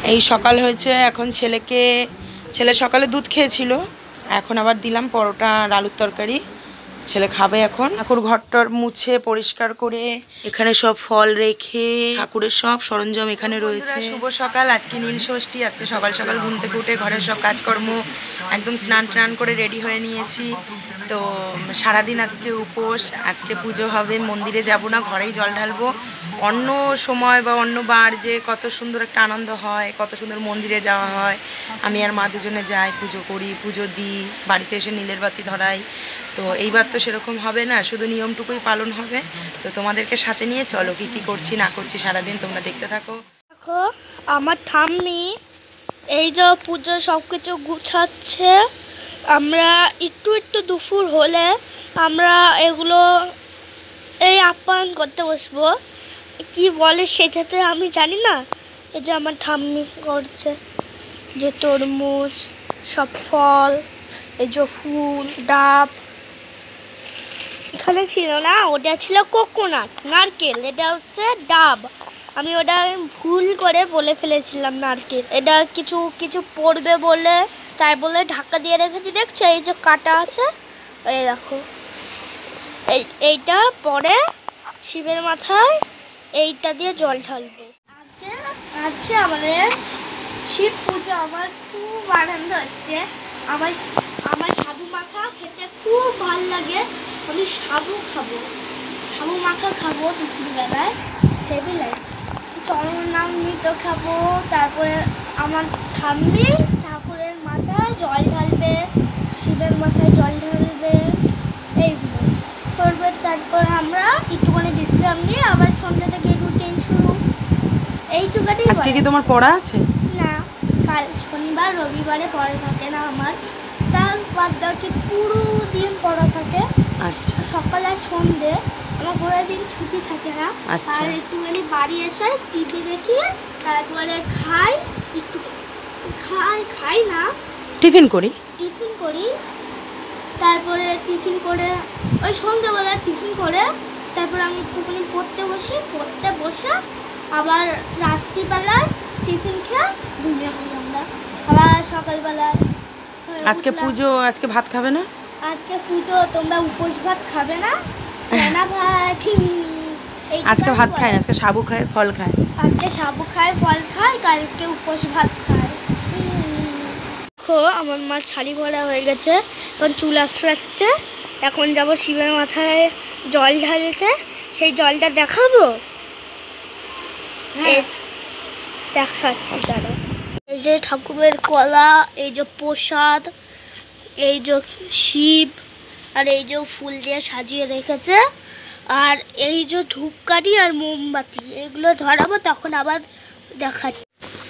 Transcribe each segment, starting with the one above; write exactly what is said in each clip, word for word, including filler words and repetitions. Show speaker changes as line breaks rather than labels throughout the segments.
এই সকাল হয়েছে, এখন ছেলেকে ছেলে সকালে দুধ খেয়েছিল, এখন আবার দিলাম পরোটা আর আলুর তরকারি, ছেলে খাবে এখন। ঠাকুর ঘরটর মুছে পরিষ্কার করে এখানে সব ফল রেখে ঠাকুরের সব সরঞ্জাম এখানে রয়েছে। শুভ সকাল, আজকে নীল ষষ্ঠী। আজকে সকাল সকাল ঘুম থেকে উঠে ঘরের সব কাজকর্ম একদম স্নান টান করে রেডি হয়ে নিয়েছি। তো সারাদিন আজকে উপোস, আজকে পুজো হবে, মন্দিরে যাব না, ঘরেই জল ঢালবো। অন্য সময় বা অন্য বার যে কত সুন্দর একটা আনন্দ হয়, কত সুন্দর মন্দিরে যাওয়া হয়, আমি আর মা দুজনে যাই, পুজো করি, পুজো দিই, বাড়িতে এসে নীলের বাতি ধরাই। তো এইবার তো সেরকম হবে না, শুধু নিয়মটুকুই পালন হবে। তো তোমাদেরকে সাথে নিয়ে চলো কী কী করছি না করছি সারাদিন তোমরা দেখতে থাকো।
দেখো আমার ঠাম্মি এই যে পুজো সব কিছু গুছাচ্ছে। আমরা একটু একটু দুপুর হলে আমরা এগুলো এই আপ্যায়ন করতে বসবো। কি বলে সেটাতে আমি জানি না। এই যে আমার ঠাম্মি করছে, যে তরমুজ, সব ফল, এই যে ফুল, ডাব। এখানে ছিল না, ওটা ছিল কোকোনাট, নারকেল, এটা হচ্ছে ডাব। আমি ওটা ভুল করে বলে ফেলেছিলাম নারকেল। এটা কিছু কিছু পড়বে বলে তাই বলে ঢাকা দিয়ে রেখেছি। দেখছো এই যে কাটা আছে, এই দেখো এই এইটা পরে শিবের মাথায় এইটা দিয়ে জল ঢালবো। আজকে আজকে আমাদের শিব পুজো। আমার খুব আনন্দ হচ্ছে। আমার আমার সাবু মাখা খেতে খুব ভালো লাগে। আমি সাবু খাবো, সাবু মাখা খাবো দুপুরবেলায়, হেভি লাগে। চরণামৃত খাবো, তারপরে আমার ঠাম্মি ঠাকুরের মাথায় জল ঢালবে, শিবের মাথায় জল ঢালবে, এইগুলো করবে। তারপরে আমরা একটুখানি বিশ্রাম নিয়ে আবার সন্ধ্যা থেকে রুটিন শুরু। এইটুকানি।
আজকে কি তোমার পড়া আছে?
না, কাল শনিবার রবিবারে পড়া থাকে না আমার, তার বাদ বাকি পুরো দিন পড়া থাকে।
আচ্ছা,
সকাল আর সন্ধ্যে আমার পুরো দিন ছুটি থাকে না।
আচ্ছা।
আর একটুখানি বাড়ি এসে টিভি দেখি, তারপরে খাই, একটু খাই খাই না
টিফিন করি
টিফিন করি তারপরে টিফিন করে ওই সন্ধ্যাবেলা টিফিন করে তারপরে আমি একটুখানি পড়তে বসি, পড়তে বসে আবার রাত্রিবেলায় টিফিন খেয়ে ঘুমিয়ে পড়ি আমরা। আবার সকালবেলায়
আজকে পুজো, আজকে ভাত খাবে না?
আজকে পুজো, তোমরা উপোস ভাত খাবে না? না ভাত।
আজকে ভাত খায় না, আজকে সাবু খায়, ফল খায়।
আজকে সাবু খায়, ফল খায়, কালকে উপোস ভাত খায়। দেখো আমার মা শাড়ি ভরা হয়ে গেছে, এখন চুল আঁচড়াচ্ছে। এখন যাব শিবের মাথায় জল ঢালতে। সেই জলটা দেখাবো, দেখাচ্ছি তারা। এই যে ঠাকুরের কলা, এই যে প্রসাদ, এই যে শিব, আর এই যে ফুল দিয়ে সাজিয়ে রেখেছে, আর এই যে ধূপকাঠি আর মোমবাতি, এগুলো ধরাবো, তখন আবার দেখাচ্ছি।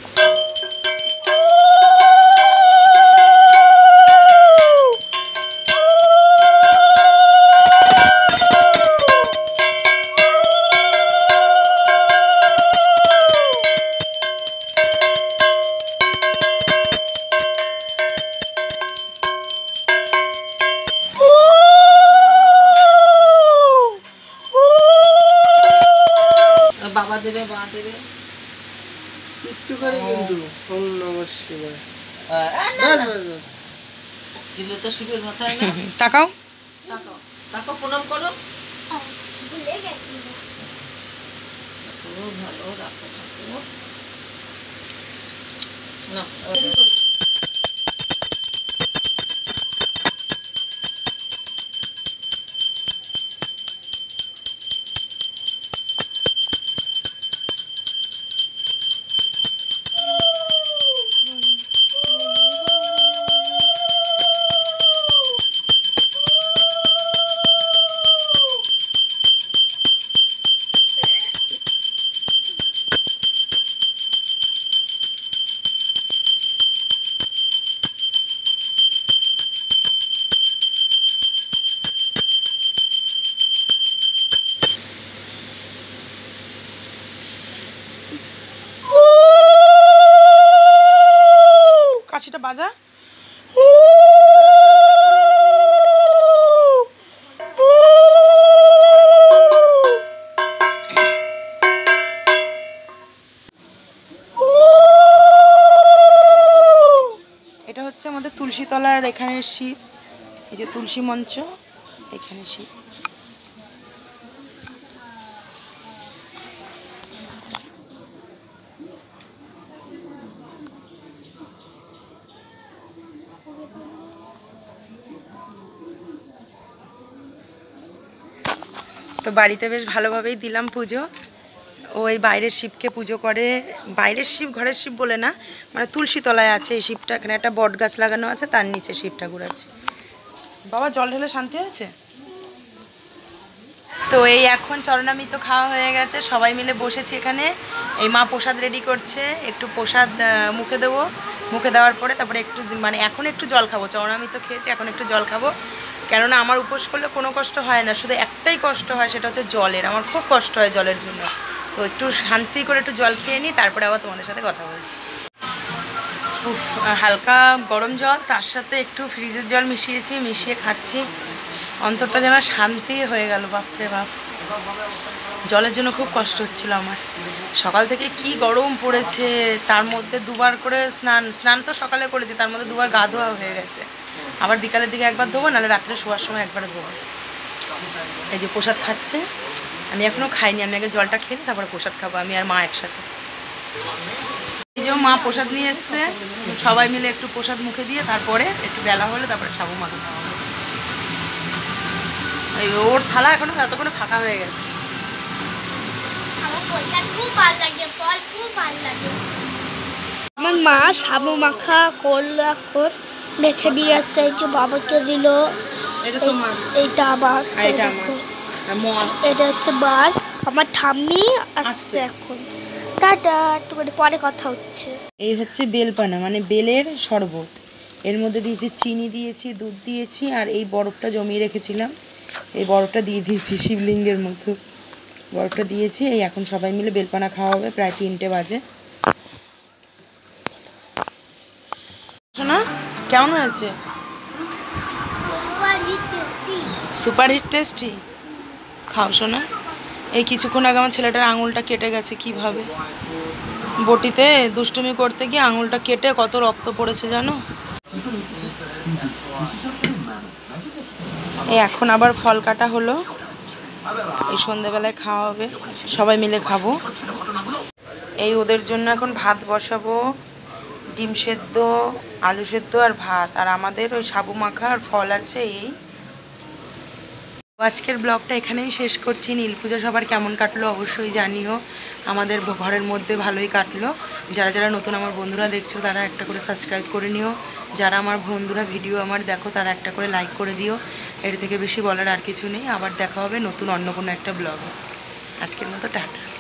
বাবা দেবে, মা দেবে একটু করে, কিন্তু ওম নমঃ শিবায় দিলে তো শিবের মাথায় না।
তাকাও
তাকাও, তাকাও, প্রণাম করো। ভালো রাখো ঠাকুর না।
কাশিটা বাজা। আমাদের তুলসী তলার এখানে শিব, এই যে তুলসী মঞ্চ, এখানে শিব। তো বাড়িতে বেশ ভালোভাবেই দিলাম পুজো। ওই বাইরের শিবকে পুজো করে, বাইরের শিব ঘরের শিব বলে না, মানে তুলসী তলায় আছে এই শিবটা, এখানে একটা বট গাছ লাগানো আছে, তার নিচে শিব ঠাকুর আছে। বাবা জল ঢেলে শান্তি হয়েছে। তো এই এখন চরণামৃত খাওয়া হয়ে গেছে, সবাই মিলে বসেছি এখানে। এই মা প্রসাদ রেডি করছে, একটু প্রসাদ মুখে দেবো, মুখে দেওয়ার পরে তারপরে একটু মানে এখন একটু জল খাবো। চরণামৃত খেয়েছি, এখন একটু জল খাবো, কেননা আমার উপোস করলে কোনো কষ্ট হয় না, শুধু একটাই কষ্ট হয়, সেটা হচ্ছে জলের। আমার খুব কষ্ট হয় জলের জন্য। তো একটু শান্তি করে একটু জল খেয়ে নিই, তারপরে আবার তোমাদের সাথে কথা বলছি। উফ, হালকা গরম জল, তার সাথে একটু ফ্রিজের জল মিশিয়েছি, মিশিয়ে খাচ্ছি। অন্তরটা যেন শান্তি হয়ে গেল, বাপরে বাপ। জলের জন্য খুব কষ্ট হচ্ছিল আমার। সকাল থেকে কি গরম পড়েছে, তার মধ্যে দুবার করে স্নান স্নান তো সকালে করেছি, তার মধ্যে দুবার গা ধোয়া হয়ে গেছে। আবার বিকালের দিকে একবার ধোবো, নাহলে রাত্রে শোয়ার সময় একবার ধোবো। এই যে প্রসাদ খাচ্ছে, আমি এখনও খাইনি, আমি আগে জলটা খেয়ে নিই, তারপরে প্রসাদ খাবো আমি আর মা একসাথে। এই যে মা প্রসাদ নিয়ে এসছে, সবাই মিলে একটু প্রসাদ মুখে দিয়ে তারপরে একটু বেলা হলে তারপরে সাবু মাখা খাওয়া হবে। এই ওর থালা এখনো এতক্ষণে ফাঁকা হয়ে গেছে।
আমার মা সাবু মাখা করলো, এখন রেখে দিয়ে আসছে, এই যে বাবাকে দিল। এইটা আবার এটা হচ্ছে বার, আমার ঠাম্মি আসছে এখন। টাটা, একটু করে পরে কথা হচ্ছে।
এই হচ্ছে বেলপানা, মানে বেলের শরবত। এর মধ্যে দিয়েছি চিনি, দিয়েছি দুধ, দিয়েছি আর এই বরফটা জমিয়ে রেখেছিলাম, এই বরফটা দিয়ে দিয়েছি শিবলিঙ্গের মতো, বরফটা দিয়েছি। এই এখন সবাই মিলে বেলপানা খাওয়া হবে, প্রায় তিনটে বাজে। শোনা কেমন হয়েছে? Super hit tasty. খাও শোনা। এই কিছুক্ষণ আগে আমার ছেলেটার আঙুলটা কেটে গেছে, কিভাবে বটিতে দুষ্টুমি করতে গিয়ে আঙুলটা কেটে কত রক্ত পড়েছে জানো। এই এখন আবার ফল কাটা হলো, এই সন্ধ্যেবেলায় খাওয়া হবে, সবাই মিলে খাবো। এই ওদের জন্য এখন ভাত বসাবো, ডিম সেদ্ধ, আলু সেদ্ধ আর ভাত, আর আমাদের ওই সাবু মাখা আর ফল আছে। এই আজকের ব্লগটা এখানেই শেষ করছি। নীল পুজো সবার কেমন কাটলো অবশ্যই জানিও। আমাদের ঘরের মধ্যে ভালোই কাটলো। যারা যারা নতুন আমার বন্ধুরা দেখছো তারা একটা করে সাবস্ক্রাইব করে নিও, যারা আমার বন্ধুরা ভিডিও আমার দেখো তারা একটা করে লাইক করে দিও। এর থেকে বেশি বলার আর কিছু নেই। আবার দেখা হবে নতুন অন্য কোনো একটা ব্লগে। আজকের মতো টাটা।